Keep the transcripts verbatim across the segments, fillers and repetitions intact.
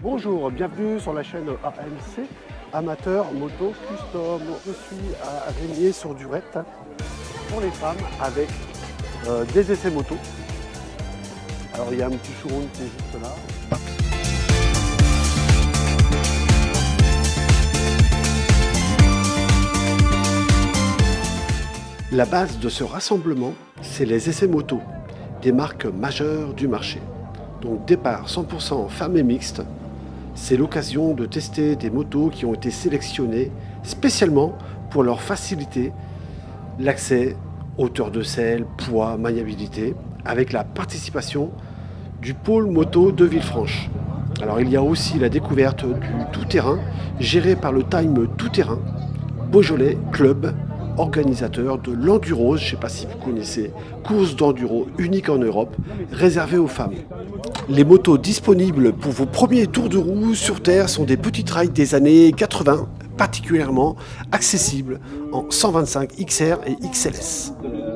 Bonjour, bienvenue sur la chaîne A M C, Amateur Moto Custom. Je suis à Régnier-sur-Durette pour les femmes avec euh, des essais moto. Alors il y a un petit showroom qui est juste là. La base de ce rassemblement, c'est les essais moto, des marques majeures du marché. Donc départ cent pour cent femmes et mixtes. C'est l'occasion de tester des motos qui ont été sélectionnées spécialement pour leur faciliter l'accès, hauteur de selle, poids, maniabilité, avec la participation du pôle moto de Villefranche. Alors il y a aussi la découverte du tout-terrain géré par le Time Tout-Terrain, Beaujolais Club, organisateur de l'Endurose, je ne sais pas si vous connaissez, course d'enduro unique en Europe, réservée aux femmes. Les motos disponibles pour vos premiers tours de roue sur Terre sont des petites rails des années quatre-vingts, particulièrement accessibles en cent vingt-cinq X R et X L S.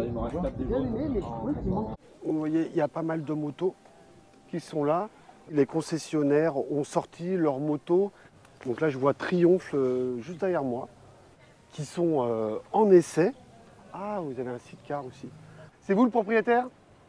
Vous voyez, il y a pas mal de motos qui sont là. Les concessionnaires ont sorti leurs motos. Donc là, je vois Triomphe euh, juste derrière moi, qui sont euh, en essai. Ah, vous avez un sidecar aussi. C'est vous le propriétaire?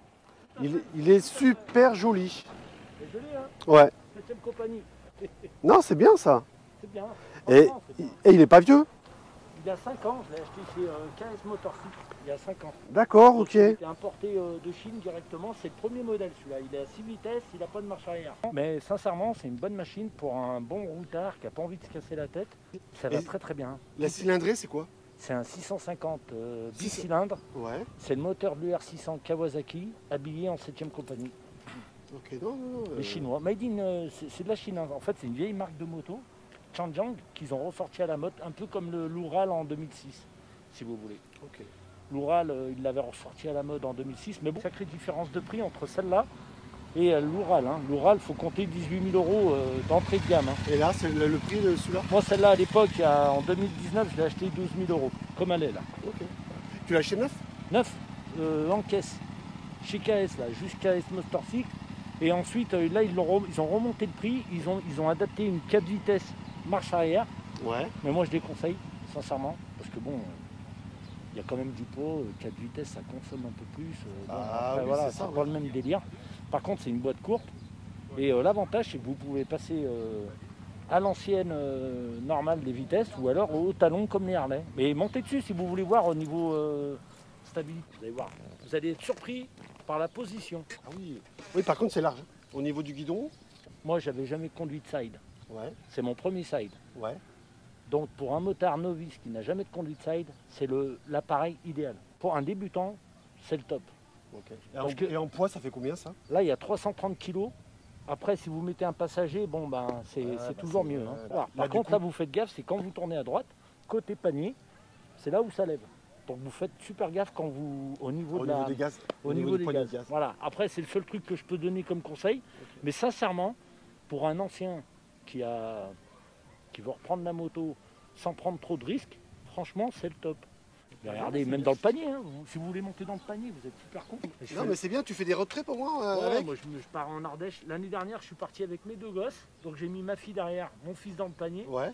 il, il est super joli. C'est joli, hein? Ouais. Septième compagnie. Non, c'est bien ça. C'est bien. Et, c'est bien. et il n'est pas vieux? Il y a cinq ans, je l'ai acheté chez euh, K S Motorcycle, il y a cinq ans. D'accord, ok. Il a été importé euh, de Chine directement, c'est le premier modèle celui-là. Il est à six vitesses, il n'a pas de marche arrière. Mais sincèrement, c'est une bonne machine pour un bon routard qui n'a pas envie de se casser la tête. Ça va Et très très bien. La cylindrée, c'est quoi? C'est un six cent cinquante euh, dix cylindres. Ouais. C'est le moteur de l'U R six cents Kawasaki, habillé en septième compagnie. Ok, non, non, non. Les euh, Chinois. Made in, euh, c'est c'est de la Chine. Hein. En fait, c'est une vieille marque de moto, Chanjiang, qu'ils ont ressorti à la mode, un peu comme le l'Oural en deux mille six, si vous voulez. Ok. L'Oural, euh, il l'avait ressorti à la mode en deux mille six, mais bon, sacrée différence de prix entre celle-là et euh, l'Oural. Hein. L'Oural, il faut compter dix-huit mille euros euh, d'entrée de gamme. Hein. Et là, c'est le, le prix de celui-là? Moi, celle-là, à l'époque, il y a- en deux mille dix-neuf, je l'ai acheté douze mille euros, comme elle est là. Ok. Tu l'as acheté neuf? neuf euh, en caisse, chez K S, là, juste K S Motorcycle. Et ensuite, euh, là, ils, l'ont re- ils ont remonté le prix, ils ont, ils ont adapté une quatre vitesses marche arrière. Ouais. Mais moi, je déconseille, sincèrement, parce que bon, il y a quand même du poids, euh, quatre vitesses, ça consomme un peu plus. euh, bon, Ah après, oui, voilà, c'est ça, c'est pas le même délire. Par contre, c'est une boîte courte. Et euh, l'avantage, c'est que vous pouvez passer euh, à l'ancienne euh, normale des vitesses ou alors au talon comme les Harley. Mais montez dessus si vous voulez voir au niveau euh, stabilité. Vous allez voir, vous allez être surpris par la position. Ah oui. Oui, par contre, c'est large. Au niveau du guidon? Moi, j'avais jamais conduit de side. Ouais. C'est mon premier side. Ouais. Donc pour un motard novice qui n'a jamais de conduite side, c'est le- l'appareil idéal. Pour un débutant, c'est le top. Ok. Et en, Parce que- et en poids, ça fait combien ça? Là, il y a trois cent trente kilos. Après, si vous mettez un passager, bon ben c'est Ouais, c'est bah, toujours c'est- mieux. hein. là- Voilà. là, Par du contre, coup- là, vous faites gaffe, c'est quand vous tournez à droite, côté panier, c'est là où ça lève. Donc vous faites super gaffe quand vous au niveau, Au de niveau la, des gaz? au niveau du des poignet gaz. de gaz. Voilà. Après, c'est le seul truc que je peux donner comme conseil. Mais sincèrement, pour un ancien qui a qui veut reprendre la moto sans prendre trop de risques, franchement, c'est le top. Mais regardez, même dans le panier, hein, vous- si vous voulez monter dans le panier, vous êtes super con. Je Non, fais- mais c'est bien, tu fais des retraits pour moi euh, Ouais, avec? moi je, me- je pars en Ardèche. L'année dernière, je suis parti avec mes deux gosses. Donc j'ai mis ma fille derrière, mon fils dans le panier. Ouais.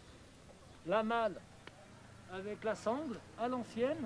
La malle avec la sangle à l'ancienne.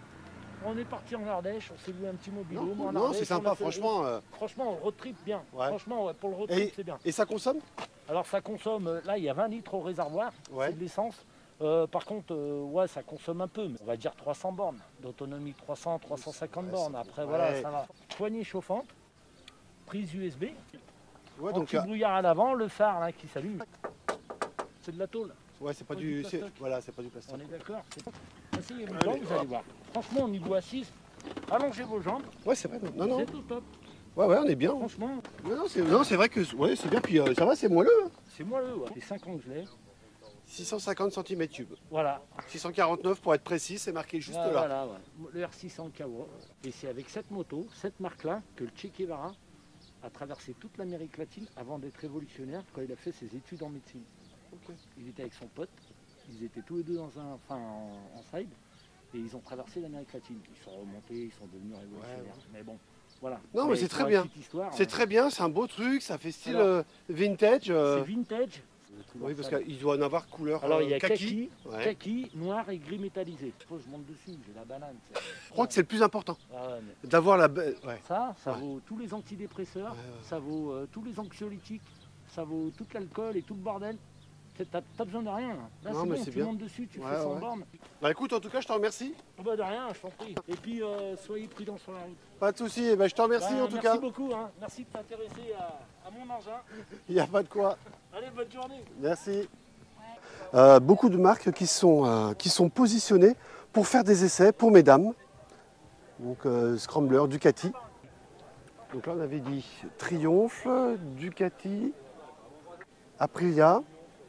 On est parti en Ardèche, on s'est vu un petit mobilo. Non, en non, Ardèche, c'est on a sympa, fait le- franchement. euh, Franchement, on road trip bien. Ouais. Franchement, ouais, pour le road trip, c'est bien. Et ça consomme? Alors ça consomme, euh, là il y a vingt litres au réservoir, Ouais. c'est de l'essence. Euh, par contre, euh, ouais, ça consomme un peu, mais on va dire trois cents bornes d'autonomie, trois cents, trois cent cinquante Ouais, bornes. c'est- Après, ouais. voilà, ça va. Poignée chauffante, prise U S B, Ouais, donc. euh, anti-brouillard à l'avant, le phare là qui s'allume. C'est de la tôle, Ouais, c'est pas Pas du. du c'est- plastoc. Voilà, c'est pas du plastique. on est d'accord. c'est- Asseyez-vous dedans, vous allez voir. Franchement, au niveau assise, allongez vos jambes, Ouais, c'est vrai. Non, non. c'est au top. Ouais, ouais, on est bien. Franchement, Non, non, c'est non, c'est vrai que ouais, c'est bien. Puis euh, ça va, c'est moelleux. Hein. c'est moelleux, ouais. C'est cinq ans que je l'ai. six cent cinquante centimètres cubes. Voilà. six cent quarante-neuf pour être précis, c'est marqué juste Ah, là. Voilà, ouais. Le R six cents Kawa. Et c'est avec cette moto, cette marque-là, que le Che Guevara a traversé toute l'Amérique latine avant d'être révolutionnaire quand il a fait ses études en médecine. Ok. Il était avec son pote, ils étaient tous les deux dans un, enfin, en, en side, et ils ont traversé l'Amérique latine. Ils sont remontés, ils sont devenus révolutionnaires. Ouais, ouais. Mais bon, Voilà. Non, mais c'est très bien. C'est très bien, c'est un beau truc, ça fait style Alors, euh, vintage. Euh... C'est vintage. Oui, parce qu'il doit en avoir couleur. Alors, il y a kaki, kaki, ouais. kaki, noir et gris métallisé. Je monte dessus, j'ai la banane. Je crois que c'est le plus important. Ah ouais, mais... D'avoir la. Ouais. Ça, ça ouais. vaut tous les antidépresseurs, ouais, ouais. ça vaut euh, tous les anxiolytiques, ça vaut tout l'alcool et tout le bordel. T'as besoin de rien. Là, c'est bon, tu bien. montes dessus, tu ouais, fais sans ouais. borne. Bah écoute, en tout cas, je te remercie. Oh bah de rien, je t'en prie. Et puis, euh, soyez prudents sur la route. Pas de souci. Et bah, je te remercie bah, en tout merci cas. Merci beaucoup. Hein. Merci de t'intéresser à, à mon engin. Il n'y a pas de quoi. Allez, bonne journée. Merci. Ouais. Euh, beaucoup de marques qui sont, euh, qui sont positionnées pour faire des essais pour mesdames. Donc, euh, Scrambler, Ducati. Donc là, on avait dit Triomphe, Ducati, Aprilia.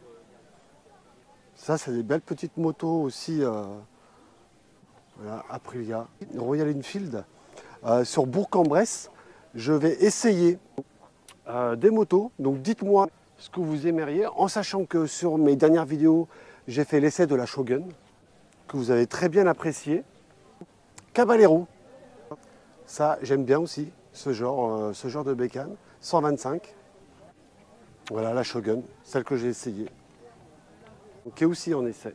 Ça, c'est des belles petites motos aussi. Euh, voilà, Aprilia. Royal Enfield. Euh, sur Bourg-en-Bresse, je vais essayer euh, des motos. Donc, dites-moi ce que vous aimeriez, en sachant que sur mes dernières vidéos, j'ai fait l'essai de la Shogun, que vous avez très bien apprécié. Caballero. Ça, j'aime bien aussi, ce genre, euh, ce genre de bécane. cent vingt-cinq. Voilà, la Shogun, celle que j'ai essayée. Qui est aussi en essai.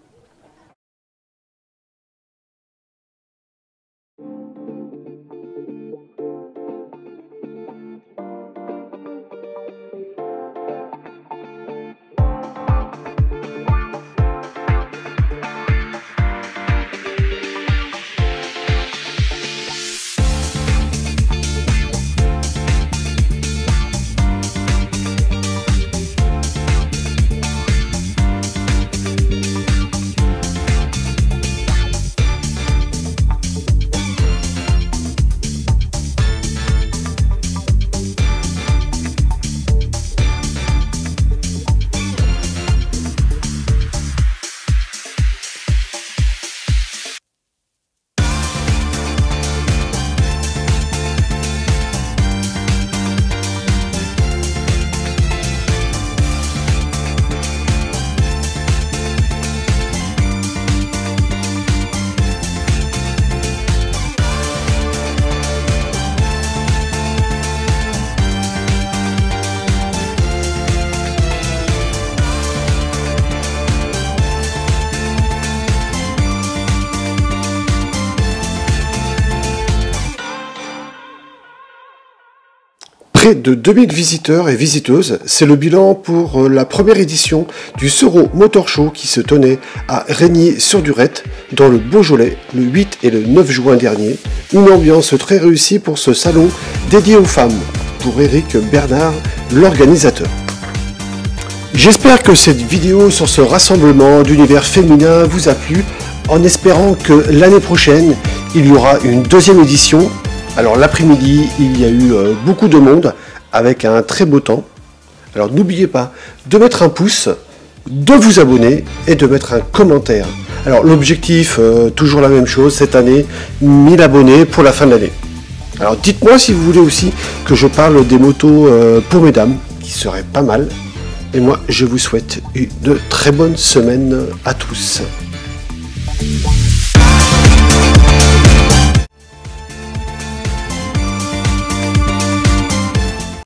Près de deux mille visiteurs et visiteuses, c'est le bilan pour la première édition du Soro Motor Show qui se tenait à Régny-sur-Durette, dans le Beaujolais, le huit et le neuf juin dernier. Une ambiance très réussie pour ce salon dédié aux femmes, pour Eric Bernard, l'organisateur. J'espère que cette vidéo sur ce rassemblement d'univers féminin vous a plu, en espérant que l'année prochaine, il y aura une deuxième édition. Alors l'après-midi, il y a eu euh, beaucoup de monde avec un très beau temps. Alors n'oubliez pas de mettre un pouce, de vous abonner et de mettre un commentaire. Alors l'objectif, euh, toujours la même chose, cette année, mille abonnés pour la fin de l'année. Alors dites-moi si vous voulez aussi que je parle des motos euh, pour mesdames, qui seraient pas mal. Et moi, je vous souhaite une très bonne semaine à tous.